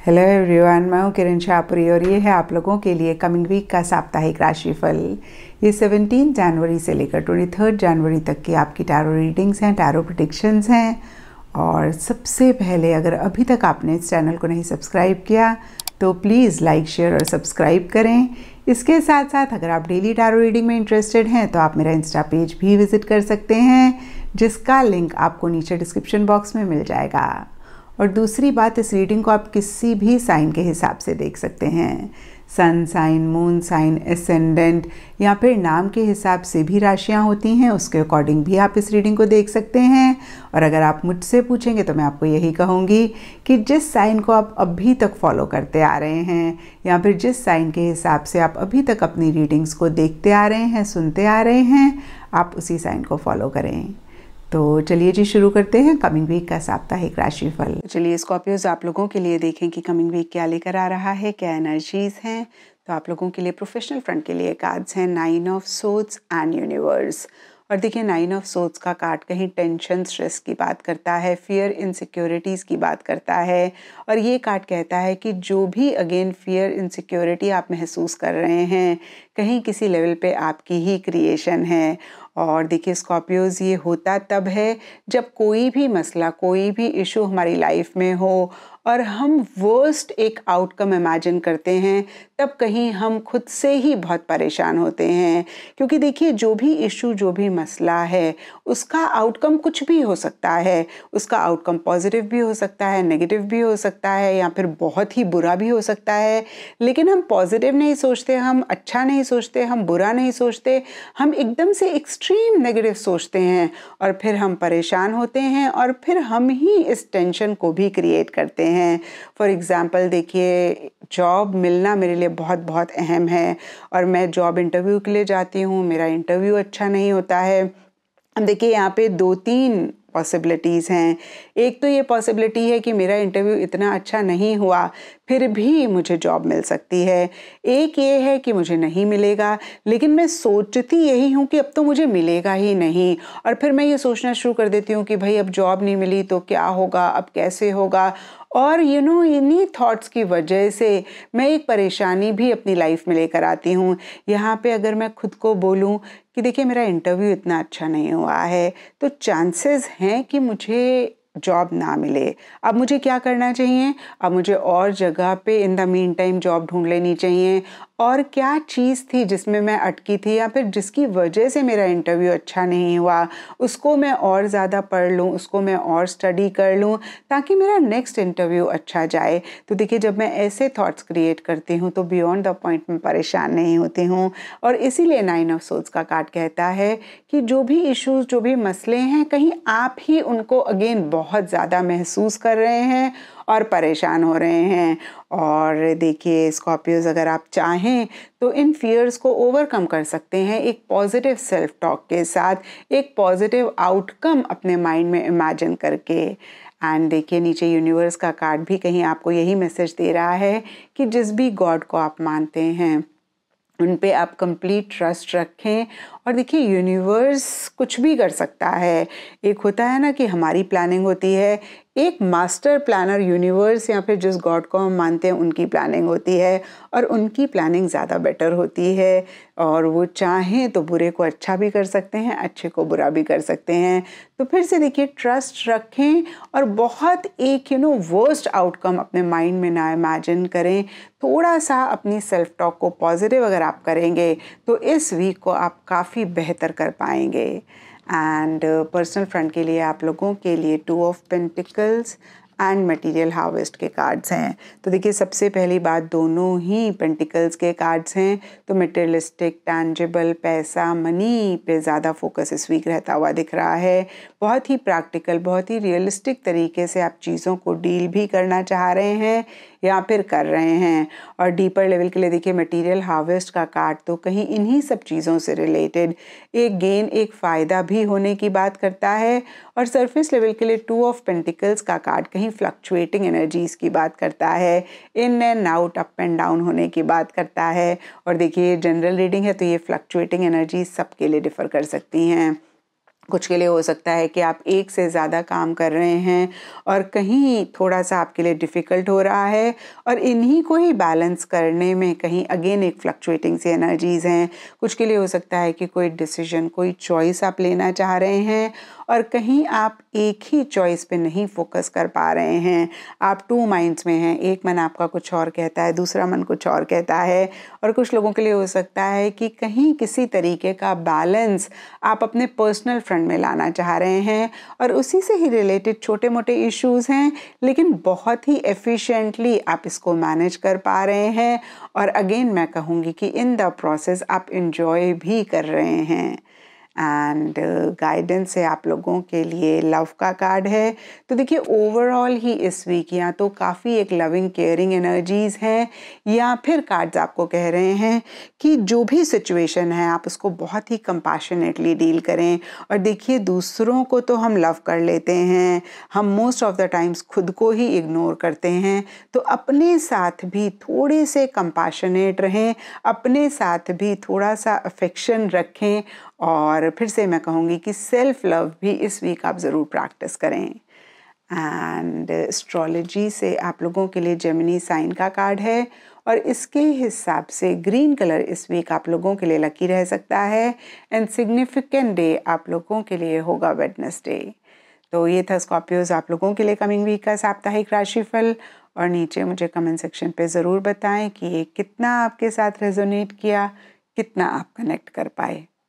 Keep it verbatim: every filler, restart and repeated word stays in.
Hello everyone, मैं हूँ किरण शाहपुरी और ये है आप लोगों के लिए कमिंग वीक का साप्ताहिक राशिफल। ये सत्रह जनवरी से लेकर तेईस जनवरी तक की आपकी टैरो रीडिंग्स हैं, टैरो प्रेडिक्शंस हैं। और सबसे पहले, अगर अभी तक आपने इस चैनल को नहीं सब्सक्राइब किया तो प्लीज़ लाइक, शेयर और सब्सक्राइब करें। इसके साथ साथ अगर आप डेली टैरो रीडिंग में इंटरेस्टेड हैं तो आप मेरा इंस्टा पेज भी विज़िट कर सकते हैं, जिसका लिंक आपको नीचे डिस्क्रिप्शन बॉक्स में मिल जाएगा। और दूसरी बात, इस रीडिंग को आप किसी भी साइन के हिसाब से देख सकते हैं। Sun sign, moon sign, ascendant या फिर नाम के हिसाब से भी राशियां होती हैं, उसके अकॉर्डिंग भी आप इस रीडिंग को देख सकते हैं। और अगर आप मुझसे पूछेंगे तो मैं आपको यही कहूँगी कि जिस साइन को आप अभी तक फॉलो करते आ रहे हैं या फिर जिस साइन के हिसाब से आप अभी तक अपनी रीडिंग्स को देखते आ रहे हैं, सुनते आ रहे हैं, आप उसी साइन को फॉलो करें। तो चलिए जी, शुरू करते हैं कमिंग वीक का साप्ताहिक राशिफल। चलिए स्कॉर्पियोज, आप लोगों के लिए देखें कि कमिंग वीक क्या लेकर आ रहा है, क्या एनर्जीज हैं। तो आप लोगों के लिए प्रोफेशनल फ्रंट के लिए कार्ड्स हैं nine of swords and universe. और देखिए, नाइन ऑफ सोर्ड्स का कार्ड कहीं टेंशन, स्ट्रेस की बात करता है, फियर, इनसिक्योरिटीज़ की बात करता है। और ये कार्ड कहता है कि जो भी अगेन फियर, इनसिक्योरिटी आप महसूस कर रहे हैं, कहीं किसी लेवल पे आपकी ही क्रिएशन है। और देखिए स्कॉर्पियोज, ये होता तब है जब कोई भी मसला, कोई भी इशू हमारी लाइफ में हो और हम वर्स्ट एक आउटकम इमेजिन करते हैं, तब कहीं हम खुद से ही बहुत परेशान होते हैं। क्योंकि देखिए, जो भी इशू, जो भी मसला है, उसका आउटकम कुछ भी हो सकता है। उसका आउटकम पॉजिटिव भी हो सकता है, नेगेटिव भी हो सकता है, या फिर बहुत ही बुरा भी हो सकता है। लेकिन हम पॉजिटिव नहीं सोचते, हम अच्छा नहीं सोचते, हम बुरा नहीं सोचते, हम एकदम से एक्सट्रीम नेगेटिव सोचते हैं और फिर हम परेशान होते हैं और फिर हम ही इस टेंशन को भी क्रिएट करते हैं। हैं फॉर एग्जाम्पल, देखिए, जॉब मिलना मेरे लिए बहुत बहुत अहम है और मैं जॉब इंटरव्यू के लिए जाती हूँ, मेरा इंटरव्यू अच्छा नहीं होता है। अब देखिए, यहाँ पे दो तीन पॉसिबिलिटीज़ हैं। एक तो ये पॉसिबिलिटी है कि मेरा इंटरव्यू इतना अच्छा नहीं हुआ, फिर भी मुझे जॉब मिल सकती है। एक ये है कि मुझे नहीं मिलेगा, लेकिन मैं सोचती यही हूँ कि अब तो मुझे मिलेगा ही नहीं, और फिर मैं ये सोचना शुरू कर देती हूँ कि भाई अब जॉब नहीं मिली तो क्या होगा, अब कैसे होगा। और यू नो इन्हीं थॉट्स की वजह से मैं एक परेशानी भी अपनी लाइफ में लेकर आती हूँ। यहाँ पे अगर मैं खुद को बोलूँ कि देखिए, मेरा इंटरव्यू इतना अच्छा नहीं हुआ है, तो चांसेस हैं कि मुझे जॉब ना मिले। अब मुझे क्या करना चाहिए? अब मुझे और जगह पे in the meantime job ढूंढ लेनी चाहिए। और क्या चीज़ थी जिसमें मैं अटकी थी या फिर जिसकी वजह से मेरा इंटरव्यू अच्छा नहीं हुआ, उसको मैं और ज़्यादा पढ़ लूँ, उसको मैं और स्टडी कर लूँ, ताकि मेरा नेक्स्ट इंटरव्यू अच्छा जाए। तो देखिए, जब मैं ऐसे थॉट्स क्रिएट करती हूँ तो बियॉन्ड द पॉइंट में परेशान नहीं होती हूँ। और इसीलिए नाइन ऑफ सोर्ड्स का कार्ड कहता है कि जो भी इश्यूज, जो भी मसले हैं, कहीं आप ही उनको अगेन बहुत ज़्यादा महसूस कर रहे हैं और परेशान हो रहे हैं। और देखिए स्कॉर्पियोज, अगर आप चाहें तो इन फियर्स को ओवरकम कर सकते हैं एक पॉजिटिव सेल्फ टॉक के साथ, एक पॉजिटिव आउटकम अपने माइंड में इमेजिन करके। एंड देखिए, नीचे यूनिवर्स का कार्ड भी कहीं आपको यही मैसेज दे रहा है कि जिस भी गॉड को आप मानते हैं उन पे आप कंप्लीट ट्रस्ट रखें। और देखिए, यूनिवर्स कुछ भी कर सकता है। एक होता है ना कि हमारी प्लानिंग होती है, एक मास्टर प्लानर यूनिवर्स या फिर जिस गॉड को हम मानते हैं उनकी प्लानिंग होती है, और उनकी प्लानिंग ज़्यादा बेटर होती है। और वो चाहें तो बुरे को अच्छा भी कर सकते हैं, अच्छे को बुरा भी कर सकते हैं। तो फिर से देखिए, ट्रस्ट रखें और बहुत एक यू नो वर्स्ट आउटकम अपने माइंड में ना इमेजिन करें। थोड़ा सा अपनी सेल्फ टॉक को पॉजिटिव अगर आप करेंगे तो इस वीक को आप काफ़ी बेहतर कर पाएंगे। एंड पर्सनल फ्रंट के लिए आप लोगों के लिए two of pentacles and material harvest के कार्ड्स हैं। तो देखिए, सबसे पहली बात, दोनों ही पेंटिकल्स के कार्ड्स हैं। तो मटेरियलिस्टिक, टैंजिबल, पैसा, मनी पे ज़्यादा फोकस इस वीक रहता हुआ दिख रहा है। बहुत ही प्रैक्टिकल, बहुत ही रियलिस्टिक तरीके से आप चीज़ों को डील भी करना चाह रहे हैं या फिर कर रहे हैं। और डीपर लेवल के लिए देखिए, मटेरियल हार्वेस्ट का कार्ड तो कहीं इन्हीं सब चीज़ों से रिलेटेड एक गेन, एक फ़ायदा भी होने की बात करता है। और सरफेस लेवल के लिए टू ऑफ पेंटिकल्स का कार्ड कहीं फ्लक्चुएटिंग एनर्जीज की बात करता है, in and out, up and down होने की बात करता है। और देखिए, जनरल रीडिंग है तो ये फ्लक्चुएटिंग एनर्जीज सबके लिए डिफर कर सकती हैं। कुछ के लिए हो सकता है कि आप एक से ज़्यादा काम कर रहे हैं और कहीं थोड़ा सा आपके लिए डिफ़िकल्ट हो रहा है, और इन्हीं को ही बैलेंस करने में कहीं अगेन एक फ्लक्चुएटिंग सी एनर्जीज़ हैं। कुछ के लिए हो सकता है कि कोई डिसीजन, कोई चॉइस आप लेना चाह रहे हैं और कहीं आप एक ही चॉइस पे नहीं फोकस कर पा रहे हैं। आप टू माइंड्स में हैं, एक मन आपका कुछ और कहता है, दूसरा मन कुछ और कहता है। और कुछ लोगों के लिए हो सकता है कि कहीं किसी तरीके का बैलेंस आप अपने पर्सनल फ्रंट में लाना चाह रहे हैं और उसी से ही रिलेटेड छोटे मोटे इश्यूज हैं, लेकिन बहुत ही एफिशिएंटली आप इसको मैनेज कर पा रहे हैं। और अगेन मैं कहूँगी कि इन द प्रोसेस आप इंजॉय भी कर रहे हैं। एंड गाइडेंस है आप लोगों के लिए, लव का कार्ड है। तो देखिए ओवरऑल ही इस वीक या तो काफ़ी एक लविंग केयरिंग एनर्जीज़ हैं, या फिर कार्ड्स आपको कह रहे हैं कि जो भी सिचुएशन है आप उसको बहुत ही कंपैशनेटली डील करें। और देखिए दूसरों को तो हम लव कर लेते हैं, हम मोस्ट ऑफ द टाइम्स खुद को ही इग्नोर करते हैं। तो अपने साथ भी थोड़े से कंपैशनेट रहें, अपने साथ भी थोड़ा सा अफेक्शन रखें। और फिर से मैं कहूँगी कि सेल्फ लव भी इस वीक आप ज़रूर प्रैक्टिस करें। एंड एस्ट्रोलॉजी से आप लोगों के लिए जेमिनी साइन का कार्ड है और इसके हिसाब से ग्रीन कलर इस वीक आप लोगों के लिए लकी रह सकता है। एंड सिग्निफिकेंट डे आप लोगों के लिए होगा वेडनेसडे। तो ये था स्कॉर्पियोज आप लोगों के लिए कमिंग वीक का साप्ताहिक राशिफल। और नीचे मुझे कमेंट सेक्शन पे ज़रूर बताएं कि ये कितना आपके साथ रेजोनेट किया, कितना आप कनेक्ट कर पाए।